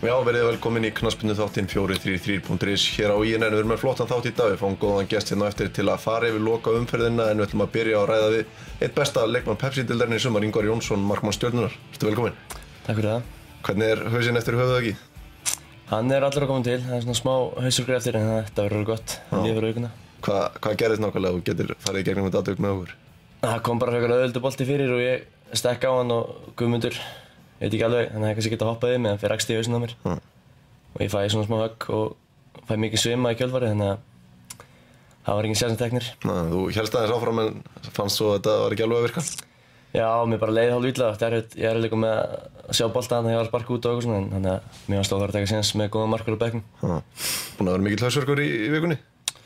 Já, verið velkomin í knattspyrnu þáttinn 433.is hér á INN. Við erum með flottan þátt í dag. Við fáum góðan gest hérna eftir til að fara yfir loka umferðina en við ætlum að byrja að ræða við eitt besta leikmann Pepsi-deildarinnar í sumar, Ingvar Jónsson, markmann Stjörnunnar. Ertu velkomin? Takk fyrir það. Hvernig er hausinn eftir höfuðhöggið? Hann er allur að koma til. Það er svona smá hausverkur eftir en þetta verður gott. Hann lífur aukuna. Hvað gerðist nákvæmlega? Þú getur farið í gegnum þetta atvik með okkur. Það kom bara frekar auðveldur bolti fyrir og ég stekk á hann og Guðmundur, ég veit ekki alveg, hann hefði kannski getað hoppað yfir mig, hann fer rakst í hausinn á mér. Og ég fæ svona smá högg og fæ mikið svima í kjölfarið, þannig að það var engin séns teknir. Þú hélst aðeins áfram en fannst svo að þetta var ekki alveg að virka? Já, mér bara leiði hálf illa. Ég er líka með að sjá bolta þannig að ég var að sparka út og eitthvað svona, þannig að mér var stóð að taka séns með góða markur á bekknum. Búinn að vera mikill hausverkur í vikunni?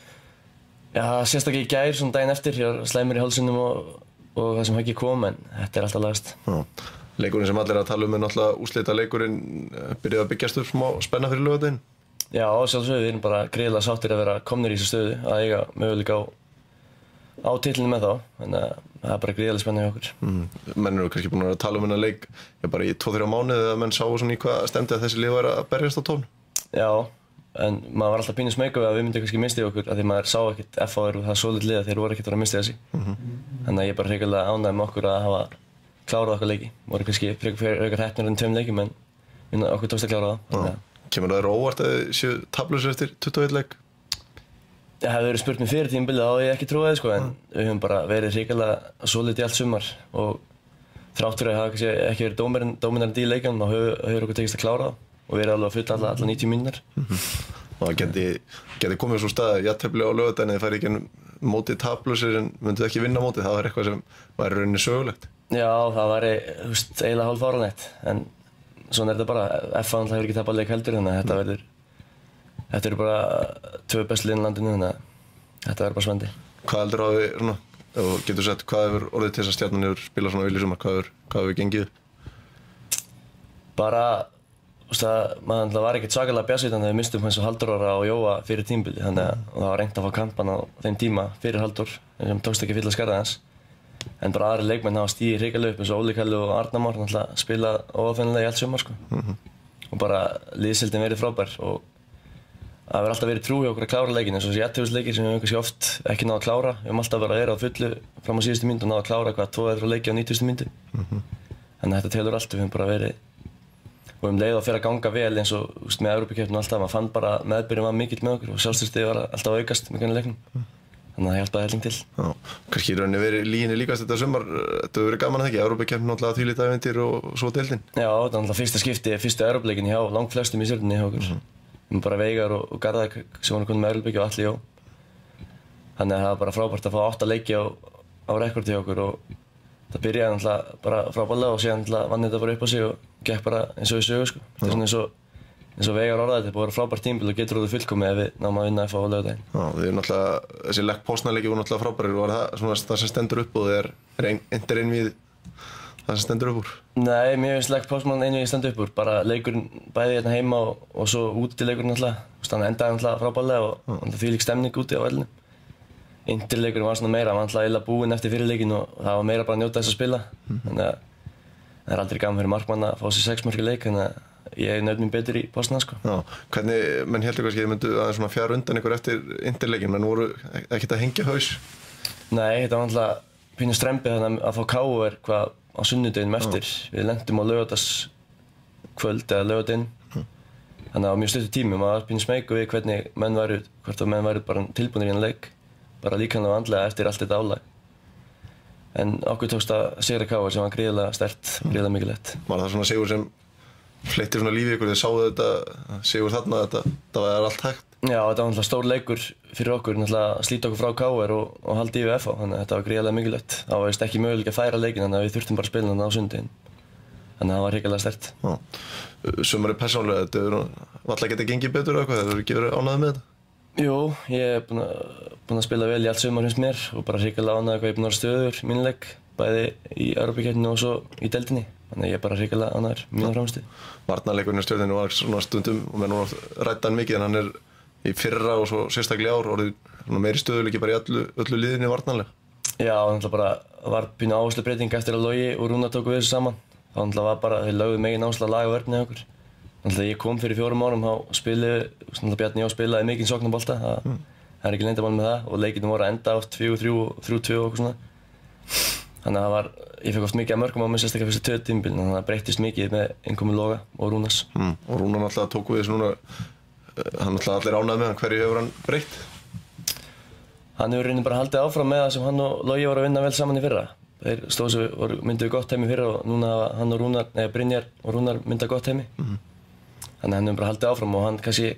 Já, sérstaklega í gær, svona daginn eftir, ég var slæmur í hálsinum og það sem höggið kom, en þetta er alltaf lagast. Leikurinn sem allir er að tala er náttúrulega úrslita leikurinn byrjaði að byggjast upp smá spenna fyrir laugardaginn. Já, sjálfsögðu, við erum bara gríðarlega sáttir að vera komnir í þessu stöðu, að eiga möguleika á titlinu með þá, þannig að það er bara gríðarlega spenna hjá okkur. Menn eru kannski búin að tala þennan leik bara í 2-3 mánuði að menn sáu svona í hvað stemdi að þessi lið væri að berjast á tón. Já, en maður var alltaf pínu smeykur við að við myndum kannski mista í okkur, af því maður sá ekkert FH það svo lítið lið að þeir voru ekkert að mista þessi. Þannig að ég er bara hrikalega ánægður með okkur að hafa klárað okkar leiki. Voru kannski frekar heppnir en 2 leikjum en okkur tókst að klára það. Kemur það óvart að þið séu taflausir eftir 21 leik? Það hefði verið spurt mér fyrir tímabilið, þá hefði ég ekki trúið sko, en við höfum bara verið hrikalega solid í allt sumar og þrátt fyrir að hafa kannski ekki verið dóminarandi í leikjunum þá hefur okkur tekist að klára það og verið alveg að fylla alla 90 mínútur. Og það geti komið svo stað jafntefli á laugardaginn eða færi ekki mótið taflausir en mynduð ekki vinna mótið, það var eitthvað sem væri í rauninni sögulegt. Já, það væri eiginlega hálf fáránlegt, en svona er þetta bara. FH hefur ekki tapað leik heldur, þannig að þetta eru bara 2 bestu liðin í landinu, þannig að þetta verður bara spennandi. Hvað heldur á því, svona, ef þú getur sett, hvað hefur orðið til þess að Stjarnan hefur spilað svona vel í sumar, hvað hefur gengið upp? Bara, maður var ekkert svakalega bjartsýnn þegar við mistum eins og Halldór Orra og Jóa fyrir tímabili, þannig að það var reynt að fá kampan á þeim tíma fyrir Halldór, sem tókst ekki að fylla skarðið hans. En bara aðri leikmenn hafa stigið hrikalega upp eins og Óli Kalli og Arnar Már náttúrulega spilað óaðfinnanlega í allt sumar sko. Og bara liðsheildin verið frábær og það hefur alltaf verið trú hjá okkur að klára leikinn eins og þessi jafnteflisleikir sem við höfum kannski oft ekki náð að klára. Við höfum alltaf verið að vera á fullu fram á síðustu mínútu og náð að klára eitthvað 2 eða 3 leiki á 90. mínútu. Þannig að þetta telur allt, við höfum bara verið og leið að fyrir að ganga vel eins og með Evrópukeppninu og allt það. Maður fann bara meðbyrinn var mikill með okkur og sjálfstraustið var alltaf að aukast með hvernig leiknum. Þannig að það hjálpaði helling til. Já, kannski í rauninni verið lyginni líkast þetta sumar. Þetta hefur verið gaman að ekki, Evrópukeppnin náttúrulega þvílíkt ævintýr og svo deildin. Já, þetta er náttúrulega fyrsta skipti, fyrstu Evrópuleikin hjá langflestum í Stjörnunni hjá okkur. Bara Veigar og Garðar sem voru komið með Evrópuleiki og Atli Jó. Þannig að það var bara frábært að fá 8 leiki á rekord hjá okkur og það byrjaði náttúrulega bara frábærlega og síðan náttúrulega vann þetta bara upp á sig og gekk bara eins og í sögu sko. Þetta er svona eins og Veigar orðaði, þetta er búið að vera frábært tímabil og getur orðið fullkomið ef við náum að vinna FH á laugardaginn. Já, þið eru náttúrulega, þessi Lech Poznan-leiki voru náttúrulega frábærir og var það svona það sem stendur upp og er einvið það sem stendur upp úr? Nei, mér finnst Lech Poznan einvið stendur upp úr, bara leikurinn bæði hérna heima og svo útileikurinn náttúrulega. Þannig endaði náttúrulega frábærlega og þvílík stemning úti á vellinum. Interleikurinn var svona meira, hann var náttúrulega búinn eftir fyrir leikinn og það var meira bara að njóta þess að spila. Þannig að það er aldrei gaman fyrir markmann að fá sér 6 mörk í leik, þannig að ég naut mér betur í Poznan sko. Já, hvernig, menn héldu kannski að þið myndu aðeins svona fjara undan ykkur eftir interleikin, menn voru ekkert að hengja haus? Nei, þetta var náttúrulega pínu strempið þannig að fá KR hvað á sunnudeginum eftir. Við lentum á laugardagskvöld eða laugardaginn. Þannig að það var mjög stuttur tími, maður var pínu smeykur við hvernig menn væru bara tilbúnir í þennan leik, bara líkamlega og andlega eftir allt þetta álag. En okkur tókst að sigra KR sem var gríðarlega sterkt, gríðarlega mikilvægt. Var það svona sigur sem fleytti svona lífi ykkur, þið sáu þetta sigur þarna, þetta var allt hægt? Já, þetta var náttúrulega stór leikur fyrir okkur, náttúrulega að slíta okkur frá KR og halda í við FH, þannig að þetta var gríðarlega mikilvægt. Það var ekki möguleiki að færa leikinn, þannig að við þurftum bara að spila þarna á sunnudaginn. Þannig að það var hrikalega sterkt. Sumarið persónulega, þetta hefur varla getið gengið betur eða eitthvað, hefur ekki verið ánægður með þetta? Jú, ég er búinn að spila vel í allt sumar finnst mér og bara hrikalega ánægður hvað ég er búinn að vera stöðugur í mínum leik, bæði í Evrópukeppninni og svo í deildinni. Þannig að ég er bara hrikalega ánægður mína frammistöðu. Varnarleikurinn í Stjörnunni var svona stundum og menn voru ræddi hann mikið en hann er í fyrra og svo sérstaklega í ár orðið meiri stöðuleiki bara í öllu liðinni varnarlega. Já, það bara var pínu áherslubreyting eftir að Logi og Rúnar tóku við þessu saman. Það var bara, þeir lögðu megin áherslu að laga vörnina hjá okkur. Náttúrulega ég kom fyrir 4 árum, þá spilaði Bjarni og spilaði mikinn sóknarbolta. Það er ekki leyndarmál með það og leikirnir voru að enda oft 4-3 og 3-2 og eitthvað svona. Þannig að ég fekk oft mikið af mörkum á mig, sérstaklega fyrstu 2 tímabilin, þannig að það breyttist mikið með innkomu Loga og Rúnars. Og Rúnar náttúrulega tók við þessu núna, hann náttúrulega allir ánægð með hann, hverju hefur hann breytt? Hann hefur rauninni bara haldið áfram með það sem hann og Logi voru að vinna vel saman í fyrra. Þeir stóðu sig, mynduðu gott heimi í fyrra og núna hafa hann og Rúnar, Brynjar og Rúnar myndað gott heimi. Þannig að hann hefur bara haldið áfram og hann kannski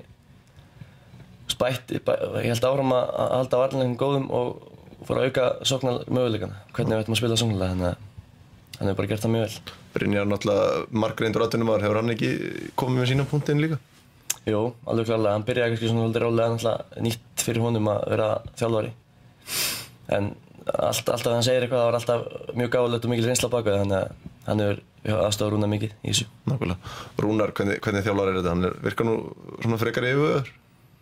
ég held áfram að halda varnarleiknum góðum og fór að auka sóknarmöguleikana, hvernig við ættum að spila sóknarlega, þannig að hann hefur bara gert það mjög vel. Brynjar náttúrulega margreyndur atvinnumaður, hefur hann ekki komið með sína punktin líka? Jú, alveg klárlega, hann byrjaði kannski svona haldið ráðlega náttúrulega nýtt fyrir honum að vera þjálfari. En alltaf þegar hann segir eitthvað, það var alltaf mjög gáfulegt og mikil reynsla á bak við, þannig að hann hefur aðstofað Rúnar mikið í þessu. Nákvæmlega. Rúnar, hvernig þjálfari þetta? Hann virkar nú svona frekar yfirvegaður?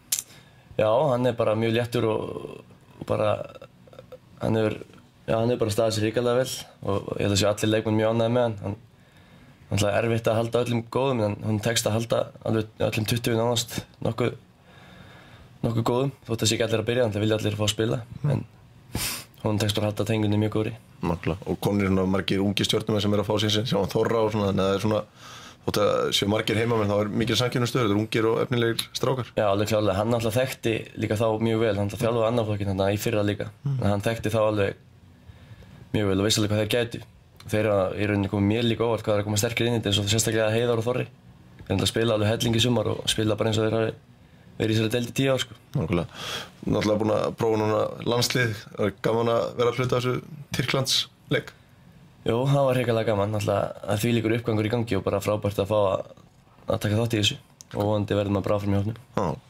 Já, hann bara mjög léttur og bara, hann hefur bara staðið sér ríkala vel og ég held að séu allir leikmenn mjög ánægðir með hann. Hann er erfitt að halda öllum góðum en hann tekst að halda öllum 20 nánast nokkuð góðum, þótt að sé ekki allir að byrja, þannig að vilja allir fá að spila. En hún tekst bara að halda tengunni mjög góðri. Nákvæmlega, og konur svona margir ungi stjórnumenn sem að fá sín sjá hann Þorra og svona, þannig að það svona, þótt að séu margir heimamenn, þá mikil samkeppnisstöður, þetta ungir og efnilegir strákar. Já, alveg klárlega, hann alltaf þekkti líka þá mjög vel, hann þjálfaði annan flokkinn þarna í fyrra líka. Hann þekkti þá alveg mjög vel og vissi alveg hvað þeir gætu. Þeir eru í rauninni komið mér líka óvart hvað þeir að koma sterkir inn í þetta, eins og sérstaklega Heiðar og Þorri. Þeir spila alveg helling í sumar og spila bara eins og þeir hafi verið í þessari deild í 10 ár, sko. Náttúrulega búin að prófa núna landslið, er gaman að vera að hluta þessu Tyrklandsleik? Jú, það var hrikalega gaman, náttúrulega að þvílíkur uppgangur í gangi og bara frábært að fá að taka þátt í þessu og vonandi verðum að bara áfram í hópnum.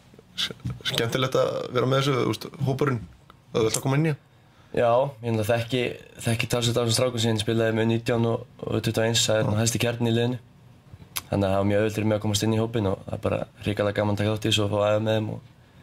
Skemmtilegt að vera með þessu, hópurinn, að þú ætla að koma inn í það? Já, ég þekki talsveit af þessum strákum sem spilaði með 19 og 21, það er helsti kjarni í liðinu. Þannig að það var mjög auðvelt fyrir mig að komast inn í hópinn og það er bara hrikalega gaman að taka þátt í þessu og fá að æfa með þeim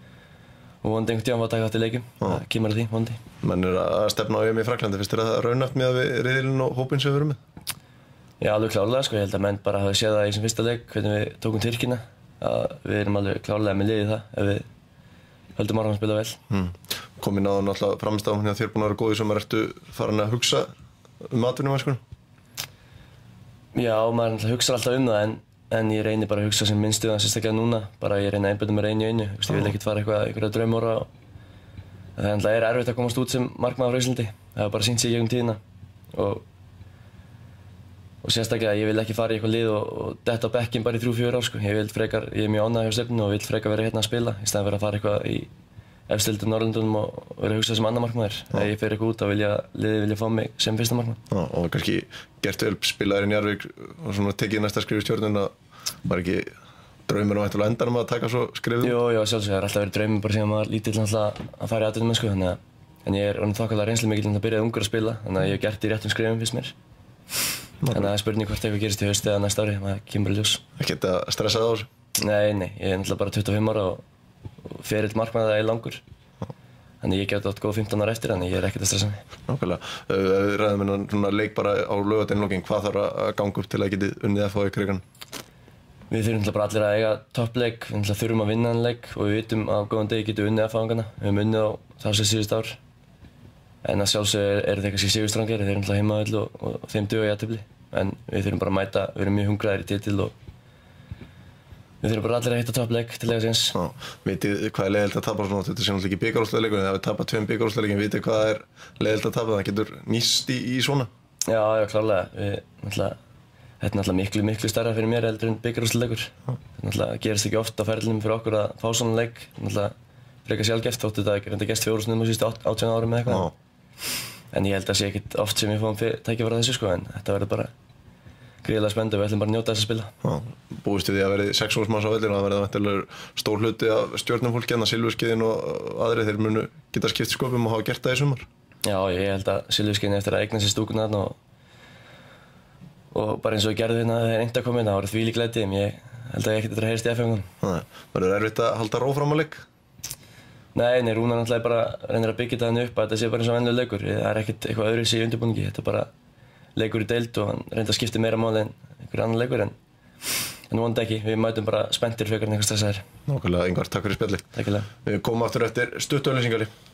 og vonandi einhvern tímann fá að taka þátt í leikjum. Það kemur að því, vonandi. Menn að stefna á EM í Fraklandi, finnst þér að það raunhæft með riðilinn og hópinn sem við erum með? Já, alveg klárlega, sko. Ég held að menn bara hafi séð það í þessum fyrsta leik, hvernig við tókum Tyrkina. Við erum alveg klárlega með liðið það ef við höldum áfram að spila vel. Komin á náttúrulega framistafn hérna, þér búin að vera góð í sumar, ertu farin að hugsa atvinnumennskunni? Já, maður hugsar alltaf það en ég reynir bara að hugsa sem minnst það, sérstaklega núna. Bara ég reyni að einbeita mér einu í einu. Ég vil ekkert fara einhverja draumóra. Það er erfitt að komast út sem markmaður á Íslandi. Það hefur bara sýnt sig í gegnum tíðina. Og sérstaklega ég vil ekki fara í eitthvað lið og detta á bekkinn bara í 3-4 ár, sko. Ég er mjög ánægður hjá stefninu og vil frekar vera hérna að spila í staðinn fyrir að fara eitthvað í efstu deildum Norðurlöndunum og vera að hugsa sem annar markmaður. Ef ég fer eitthvað út þá liðið vilja fá mig sem fyrsta markmaður. Og kannski gert vel spilaðir í Njarðvík og svona tekið næsta skrif í Stjörnuna. Var ekki draumur á endanum að taka svo skrifið? Jú, sjálfsög, það har alltaf verið draumur bara síðan maður lítill að fara í atvinnumennsku, en ég er orðinn þokkalega reynslumikill að byrjaði ungur að spila, þannig að ég hef gert í réttum skrifum fyrst mér. Þannig að það er spurning hvort eitthvað gerist í haust eða næsta ári, það kemur í ljós. Ekkert að stressa það á þessu? Nei, ég er náttúrulega bara 25 ára og ferill markmaður er langur. Þannig ég gæti átt góð 15 ára eftir, þannig ég er ekkert að stressa mig. Nákvæmlega. Við ræðum svona leik bara á laugardaginn lokinn, hvað þarf að ganga upp til að geti unnið FH í Krikanum? Við þurfum bara allir að eiga toppleik, við þurfum að vinna þann leik og við vitum að á góðan degi getum við unnið FH-angana. Við höfum unnið á þessu síðust ár. En að sjálfsögðu eru þeir kannski sigurstrangir, þeir eru heimavelli og þeim duga jafntefli. En við þurfum bara að mæta, við erum mjög hungraðir í titil og við þurfum bara allir að hitta toppleik til að eiga séns. Vitið hvað er leiðilegt að tapa svona? Þetta sé náttúrulega ekki bikarúrslitaleikur, en það hefur tapað 2 bikarúrslitaleikjum, vitið hvað er leiðilegt að tapa? Það getur nýst í svona? Já, klárlega. Þetta er náttúrulega miklu stærra fyrir mér heldur en bikarúrslitaleikur. Það gerist ekki oft á ferlinum fyrir okkur að fá svona leik. Frekar sjaldgæft, þótt þetta reynda gerst 4 sinnum á síðustu 18 árum eða eitthvað. En ég held að sé ekkert oft sem við fáum tækifæri á þessu, sko, en þetta verður bara gríðarlega spennandi og við ætlum bara að njóta þess að spila. Búist við því að verði 6.000 manns á vellinu og það verði væntanlega stór hluti af stjörnufólki, hérna Silfurskeiðin og aðrir, þeir munu geta skipt sköpum og hafa gert það í sumar. Já, ég held að Silfurskeiðin eftir að eigna sér stúkuna þarna og bara eins og ég gerði hérna þegar einnig að koma inn, það var þvílík gleði, en ég held að ég ekkert heyrst í F-fengunum. Verður erfitt að halda ró fram á leik? Nei, Rúnar náttúrulega bara reynir að byggja þetta upp að þetta sé bara eins og venjulegur leikur. Það er ekkert eitthvað öðruvísi í undirbúningi, þetta er bara leikur í deild og hann reynir að skipta meira máli en einhver annar leikur, en En vonandi ekki, við mætum bara spenntir frekar en eitthvað stressaðir. Nákvæmlega, Ingvar, takk fyrir spjalli. Takk fyrir. Við komum aftur eftir stuttu auglýsingar.